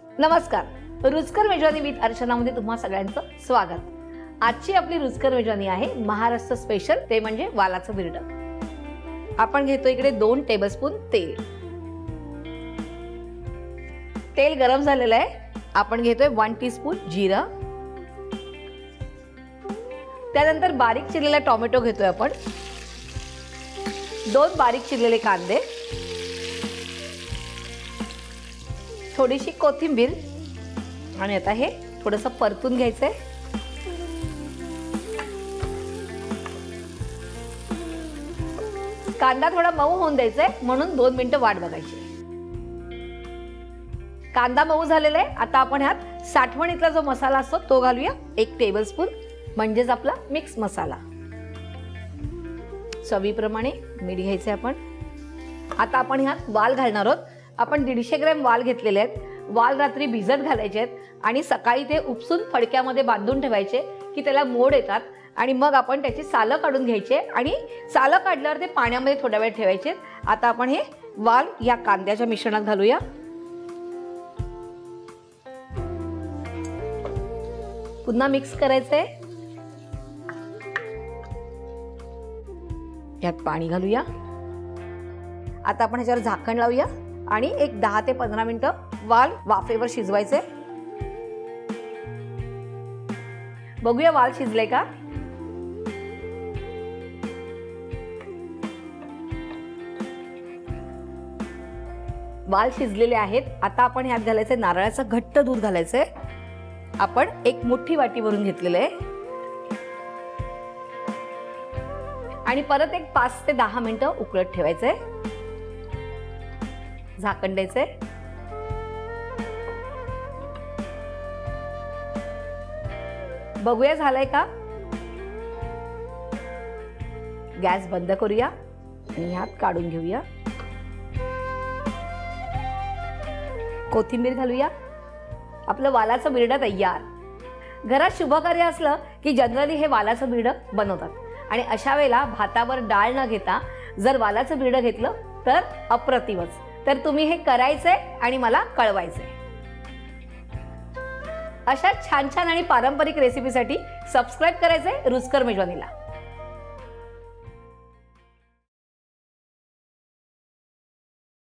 नमस्कार, रुचकर मेजवानी विथ अर्चनामध्ये तुम्हा सगळ्यांचं स्वागत। आजची आपली रुचकर मेजवानी आहे महाराष्ट्र स्पेशल, ते म्हणजे वालाचं बिरडं। आपण घेतो इकडे 2 टेबलस्पून तेल। तेल गरम झालेलं आहे। आपण घेतोय 1 टीस्पून जिरं, त्यानंतर बारीक चिरलेला टोमॅटो घेतोय आपण, 2 बारीक चिरलेले कांदे, थोडीशी कोथिंबीर आणि आता हे थोडंसं परतून घ्यायचंय। कांदा थोडा मऊ होऊन द्यायचा आहे, म्हणून 2 मिनिटं वाट बघायची। कांदा मऊ झालेला आहे। आता आपण ह्यात साठवणीतला जो मसाला असतो तो घालूया, 1 टेबलस्पून, म्हणजेच आपला मिक्स मसाला। चवीप्रमाणे मीठ घ्यायचे आपण। आता आपण ह्यात वाल घालणार आहोत। आपण 150 ग्रॅम वाल घेतलेले आहेत। वाल रात्री भिजत घालायचे आहेत आणि सकाळी ते उपसून फडक्यामध्ये बांधून ठेवायचे की त्याला मोड येतात, आणि मग आपण त्याची सालं काढून घ्यायचे आणि सालं काढल्यावर ते पाण्यामध्ये थोडा वेळ ठेवायचे। आता आपण हे वाल या कांद्याच्या मिश्रणात घालूया। पुन्हा मिक्स करायचंय। यात पाणी घालूया। आता आपण ह्याच्यावर झाकण लावूया आणि एक 10 ते 15 मिनिटं वाल वाफेवर शिजवायचे। बघूया वाल शिजले का। वाल शिजलेले आहेत। आता आपण ह्यात घालायचे नारळाचं घट्ट दूध घालायचंय। आपण 1 मोठी वाटी भरून घेतलेलं आहे आणि परत एक 5 ते 10 मिनिटं उकळत ठेवायचंय। झाकण द्यायचंय। बघूया झालंय का। गॅस बंद करूया आणि ह्यात काढून घेऊया। कोथिंबीर घालूया। आपलं वालाचं बिरडं तयार। घरात शुभकार्य असलं की जनरली हे वालाचं बिरडं बनवतात, आणि अशा वेळेला भातावर डाळ न घेता जर वालाचं बिरडं घेतलं तर अप्रतिमच। तर तुम्ही हे करायचंय आणि मला कळवायचंय। अशा छान छान आणि पारंपरिक रेसिपीसाठी सबस्क्राइब करायचंय रुचकर मेजवानीला।